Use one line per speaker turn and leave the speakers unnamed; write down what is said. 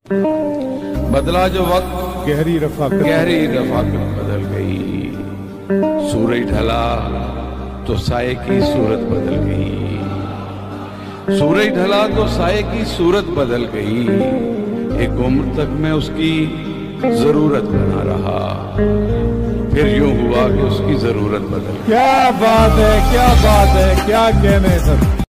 बदला जो वक्त
गहरी रफाकत
बदल गई। सूरज ढला तो साये की सूरत बदल गई। सूरज ढला तो साये की सूरत बदल गई। एक उम्र तक मैं उसकी जरूरत बना रहा, फिर यूं हुआ कि उसकी जरूरत बदल गई।
क्या बात है, क्या बात है, क्या कहने सर।